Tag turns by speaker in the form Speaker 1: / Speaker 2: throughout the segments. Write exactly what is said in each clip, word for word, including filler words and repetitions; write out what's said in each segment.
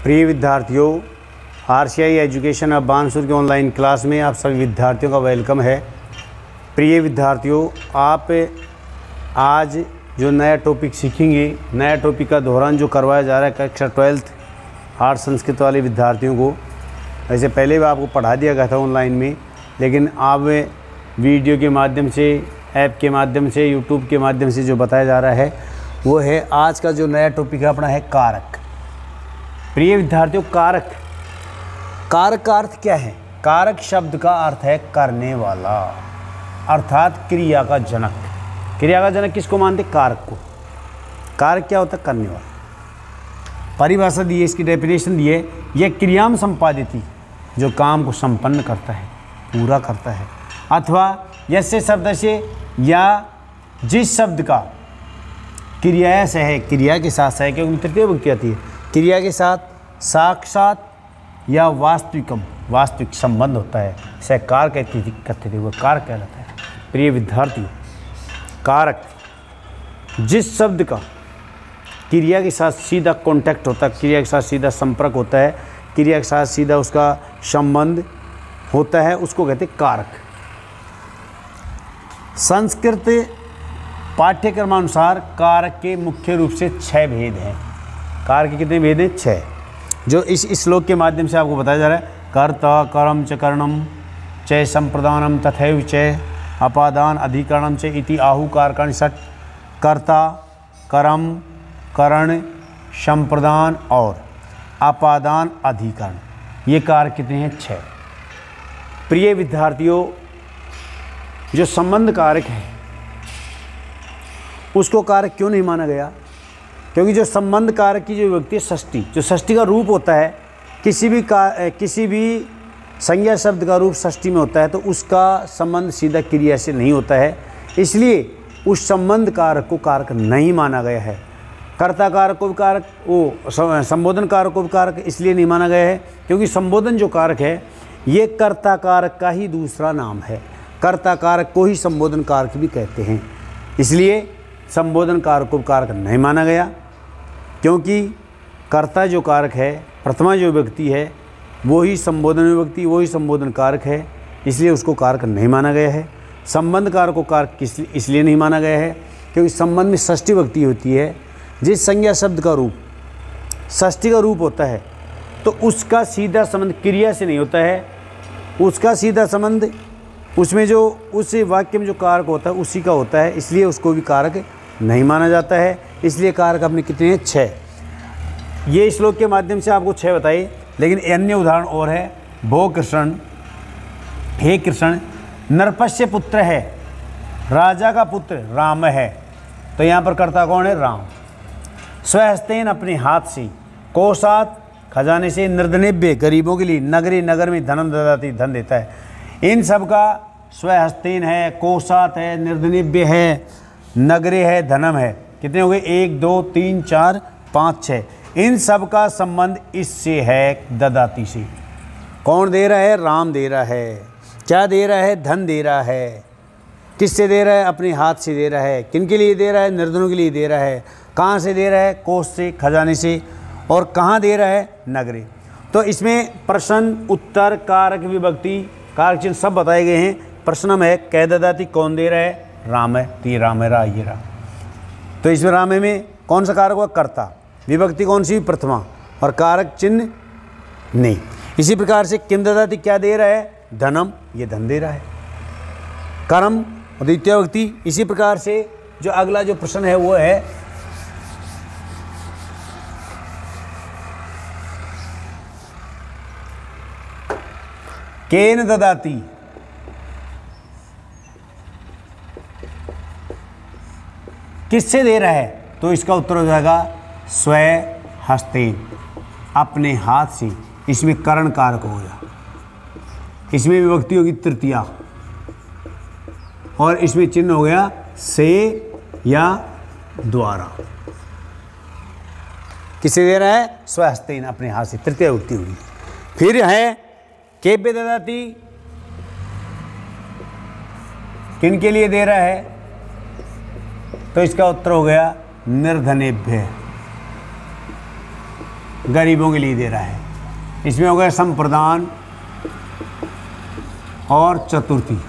Speaker 1: प्रिय विद्यार्थियों, R C I education of Bansur के ऑनलाइन क्लास में आप सभी विद्यार्थियों का वेलकम है। प्रिय विद्यार्थियों, आप आज जो नया टॉपिक सीखेंगे, नया टॉपिक का दोहरान जो करवाया जा रहा है कक्षा ट्वेल्थ आर्ट्स संस्कृत वाले विद्यार्थियों को, वैसे पहले भी आपको पढ़ा दिया गया था ऑनलाइन में, लेकिन आप वीडियो के माध्यम से, ऐप के माध्यम से, यूट्यूब के माध्यम से जो बताया जा रहा है वो है आज का जो नया टॉपिक है अपना है कारक। प्रिय विद्यार्थियों, कारक कारक का अर्थ क्या है? कारक शब्द का अर्थ है करने वाला, अर्थात क्रिया का जनक। क्रिया का जनक किसको मानते? कारक को। कारक क्या होता है? करने वाला। परिभाषा दी है, इसकी डेफिनेशन दी है, यह क्रियाम संपादिती, जो काम को संपन्न करता है, पूरा करता है, अथवा यसे शब्द से, या जिस शब्द का क्रिया से है, क्रिया के साथ है, क्योंकि तृतीय विभक्ति आती है, क्रिया के साथ साक्षात या वास्तविकम वास्तविक संबंध होता है, से कार कहती थी कहते थे वो कारक कहलाता है। प्रिय विद्यार्थियों, कारक जिस शब्द का क्रिया के साथ सीधा कांटेक्ट होता है, क्रिया के साथ सीधा संपर्क होता है, क्रिया के साथ सीधा उसका संबंध होता है, उसको कहते हैं कारक। संस्कृत पाठ्यक्रमानुसार कारक के मुख्य रूप से छह भेद हैं। कारक के कितने भेद हैं? छह, जो इस श्लोक के माध्यम से आपको बताया जा रहा है। कर्ता कर्म च करणम च संप्रदानम तथैव च अपादान अधिकरणम च इति आहु कारकाणि षट्। कर्ता, कर्म, करण, संप्रदान और अपादान अधिकरण, ये कारक कितने हैं? छः। प्रिय विद्यार्थियों, जो संबंध कारक है उसको कारक क्यों नहीं माना गया? क्योंकि जो संबंध कारक की जो विभक्ति है षष्ठी, जो षष्ठी का रूप होता है, किसी भी का किसी भी संज्ञा शब्द का रूप षष्ठी में होता है तो उसका संबंध सीधा क्रिया से नहीं होता है, इसलिए उस संबंध कारक को कारक नहीं माना गया है। कर्ता कारक को भी कारक, वो संबोधन कारक को भी कारक इसलिए नहीं माना गया है क्योंकि संबोधन जो कारक है ये कर्ता कारक का ही दूसरा नाम है। कर्ता कारक को ही संबोधन कारक भी कहते हैं, इसलिए संबोधन कारक को कारक नहीं माना गया, क्योंकि कर्ता जो कारक है, प्रथमा जो विभक्ति है, वो ही संबोधन विभक्ति, वो ही संबोधन कारक है, इसलिए उसको कारक नहीं माना गया है। संबंध कारक को कारक किस इसलिए नहीं माना गया है क्योंकि संबंध में षष्ठी विभक्ति होती है। जिस संज्ञा शब्द का रूप षष्ठी का रूप होता है तो उसका सीधा संबंध क्रिया से नहीं होता है, उसका सीधा संबंध उसमें जो उस वाक्य में जो कारक होता है उसी का होता है, इसलिए उसको भी कारक नहीं माना जाता है। इसलिए कारक अपने कितने हैं? छः। ये श्लोक के माध्यम से आपको छः बताइए, लेकिन अन्य उदाहरण और है। भो कृष्ण, हे कृष्ण, नरपश्य पुत्र है, राजा का पुत्र राम है, तो यहाँ पर कर्ता कौन है? राम। स्वहस्तेन, अपने हाथ से, कोशात, खजाने से, निर्धनेभ्य, गरीबों के लिए, नगरी, नगर में धनम ददाति, धन देता है। इन सब का स्वहस्तेन है, कोशात है, निर्धनेभ्य है, नगरे है, धनम है, कितने हो गए? एक, दो, तीन, चार, पाँच, छः। इन सब का संबंध इससे है, ददाती से। कौन दे रहा है? राम दे रहा है। क्या दे रहा है? धन दे रहा है। किससे दे रहा है? अपने हाथ से दे रहा है। किन के लिए दे रहा है? निर्धनों के लिए दे रहा है। कहाँ से दे रहा है? कोष से, खजाने से। और कहाँ दे रहा है? नगरे। तो इसमें प्रश्न, उत्तर, कारक, विभक्ति, कारक चिन्ह सब बताए गए हैं। प्रश्न है कै ददाती, कौन दे रहा है? राम है, तो ये राम है, रा ये रहा। तो इसमें राम में कौन सा कारक हुआ? कर्ता। विभक्ति कौन सी? प्रथमा। और कारक चिन्ह नहीं। इसी प्रकार से किम ददाती, क्या दे रहा है? धनम, ये धन दे रहा है। कर्म, द्वितीय विभक्ति। इसी प्रकार से जो अगला जो प्रश्न है वो है केन ददाती, किससे दे रहा है? तो इसका उत्तर हो जाएगा स्व हस्तेन, अपने हाथ से। इसमें करण कारक हो गया, इसमें विभक्ति होगी तृतीया, और इसमें चिन्ह हो गया से या द्वारा। किसे दे रहा है? स्वहस्तेन, अपने हाथ से, तृतीय विभक्ति होगी। फिर है केभ्य ददाती, किन के लिए दे रहा है? तो इसका उत्तर हो गया निर्धनेभ्य। गरीबों के लिए दे रहा है। इसमें हो गया संप्रदान और चतुर्थी,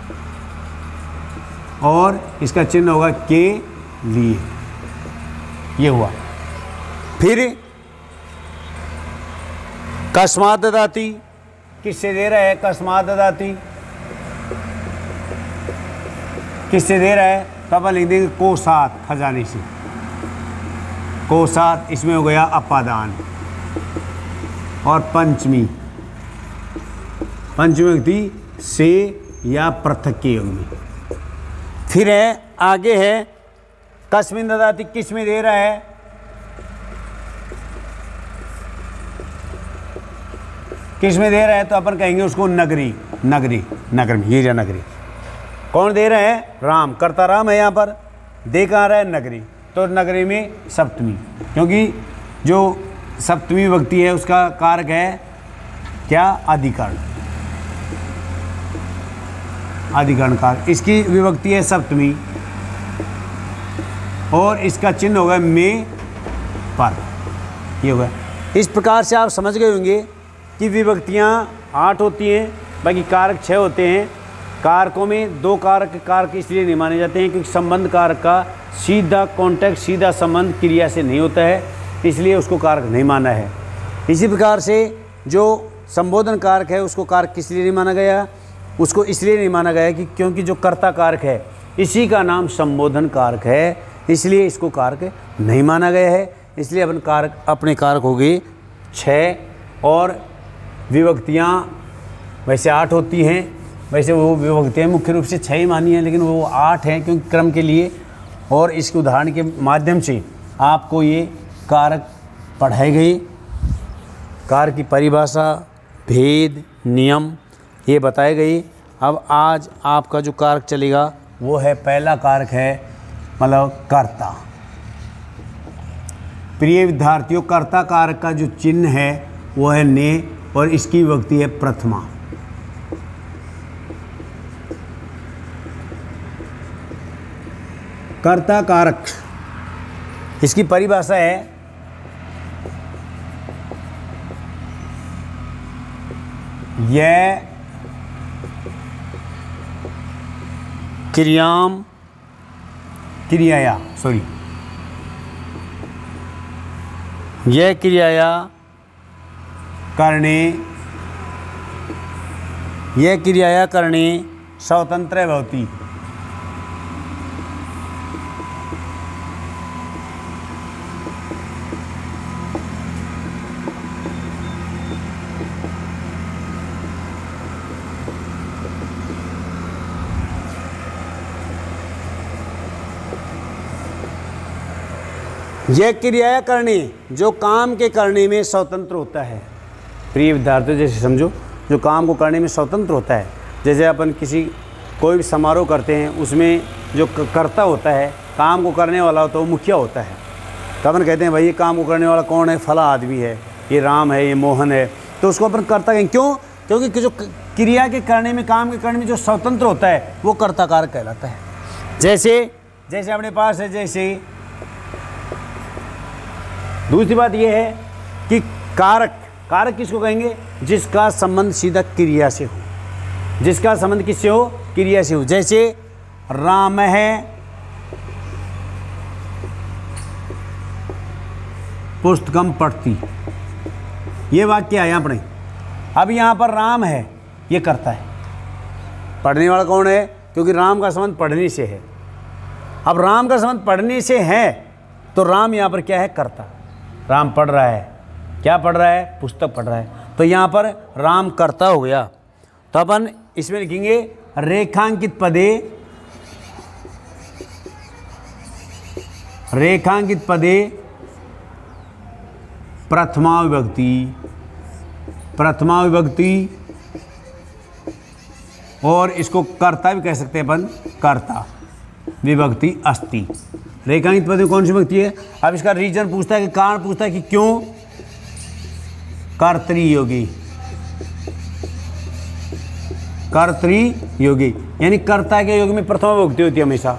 Speaker 1: और इसका चिन्ह होगा के लिए। ये हुआ। फिर कस्मात् ददाति, किससे दे रहा है? कस्मात् ददाति, किससे दे रहा है? तो अपन लिख देंगे कोषात्, खजाने से। कोषात्, इसमें हो गया अपादान। और पंचमी, पंचमी व्यक्ति से या पृथक के योग में। फिर है आगे है कस्मिन् ददाति, किस में दे रहा है? किस में दे रहा है? तो अपन कहेंगे उसको नगरी, नगरी, नगर में। ये जा नगरी, कौन दे रहा है? राम, कर्ता राम है यहाँ पर, दे कहाँ रहा है? नगरी। तो नगरी में सप्तमी, क्योंकि जो सप्तमी विभक्ति है उसका कारक है क्या? अधिकरण, अधिकरण कारक। इसकी विभक्ति है सप्तमी और इसका चिन्ह होगा में पर। ये होगा। इस प्रकार से आप समझ गए होंगे कि विभक्तियाँ आठ होती हैं, बाकी कारक छः होते हैं। कारकों में दो कारक कारक इसलिए नहीं माने जाते हैं क्योंकि संबंध कारक का सीधा कॉन्टैक्ट, सीधा संबंध क्रिया से नहीं होता है, इसलिए उसको कारक नहीं माना है। इसी प्रकार से जो संबोधन कारक है उसको कारक किस लिए नहीं माना गया? उसको इसलिए नहीं माना गया कि क्योंकि जो कर्ता कारक है इसी का नाम संबोधन कारक है, इसलिए इसको कारक नहीं माना गया है। इसलिए अपन कारक अपने कारक हो गए छः, और विभक्तियाँ वैसे आठ होती हैं। वैसे वो विभक्तियाँ मुख्य रूप से छः ही मानी हैं, लेकिन वो आठ हैं क्योंकि क्रम के लिए। और इसके उदाहरण के माध्यम से आपको ये कारक पढ़ाए गए, कारक की परिभाषा, भेद, नियम ये बताए गए। अब आज आपका जो कारक चलेगा वो है, पहला कारक है मतलब कर्ता। प्रिय विद्यार्थियों, कर्ता कारक का जो चिन्ह है वो है ने, और इसकी विभक्ति है प्रथमा। कर्ता कारक, इसकी परिभाषा है यह क्रियाम क्रियाया सॉरी यह क्रियाया करणे यह क्रियाया करणे स्वतंत्र भवति। यह क्रिया करने जो काम के करने में स्वतंत्र होता है। प्रिय विद्यार्थियों, जैसे समझो जो काम को करने में स्वतंत्र होता है, जैसे अपन किसी कोई भी समारोह करते हैं उसमें जो कर्ता होता है, काम को करने वाला होता है, वो मुखिया होता है। तो अपन कहते हैं भाई ये काम को करने वाला कौन है? फला आदमी है, ये राम है, ये मोहन है। तो उसको अपन कर्ता कहेंगे। क्यों? क्योंकि जो क्रिया के करने में, काम के करने में जो स्वतंत्र होता है वो कर्ता कारक कहलाता है। जैसे जैसे अपने पास है, जैसे दूसरी बात यह है कि कारक कारक किसको कहेंगे? जिसका संबंध सीधा क्रिया से हो। जिसका संबंध किससे हो? क्रिया से हो। जैसे राम है पुस्तकम पढ़ती, ये वाक्य आया अपने। अब यहाँ पर राम है, ये करता है। पढ़ने वाला कौन है? क्योंकि राम का संबंध पढ़ने से है। अब राम का संबंध पढ़ने से है तो राम यहाँ पर क्या है? करता। राम पढ़ रहा है, क्या पढ़ रहा है? पुस्तक पढ़ रहा है। तो यहाँ पर राम कर्ता हो गया। तो अपन इसमें लिखेंगे रेखांकित पदे, रेखांकित पदे प्रथमा विभक्ति, प्रथमा विभक्ति, और इसको कर्ता भी कह सकते हैं अपन, कर्ता विभक्ति अस्ति। रेखांकित पद में कौन सी विभक्ति है? अब इसका रीजन पूछता है कि कारण पूछता है कि क्यों? कर्तृयोगी, कर्तृयोगी यानी कर्ता के योग में प्रथमा विभक्ति होती है हमेशा।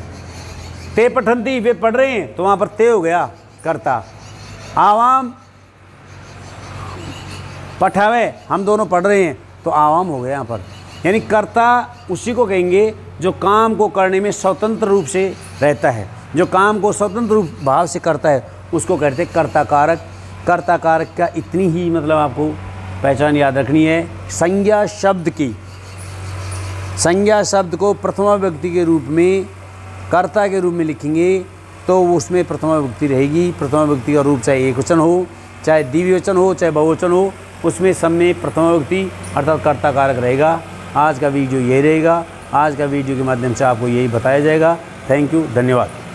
Speaker 1: ते पठंती, वे पढ़ रहे हैं, तो वहां पर ते हो गया कर्ता। आवाम पठावे, हम दोनों पढ़ रहे हैं तो आवाम हो गया यहाँ पर। यानी कर्ता उसी को कहेंगे जो काम को करने में स्वतंत्र रूप से रहता है, जो काम को स्वतंत्र रूप भाव से करता है उसको कहते हैं कर्ता कारक। कर्ता कारक का इतनी ही मतलब आपको पहचान याद रखनी है। संज्ञा शब्द की, संज्ञा शब्द को प्रथमा व्यक्ति के रूप में कर्ता के रूप में लिखेंगे तो उसमें प्रथमा व्यक्ति रहेगी। प्रथमा व्यक्ति का रूप चाहे एक वचन हो, चाहे द्विवचन हो, चाहे बहुवचन हो, उसमें सब में प्रथमा व्यक्ति अर्थात कर्ता कारक रहेगा। आज का वीडियो यही रहेगा। आज का वीडियो के माध्यम से आपको यही बताया जाएगा। थैंक यू, धन्यवाद।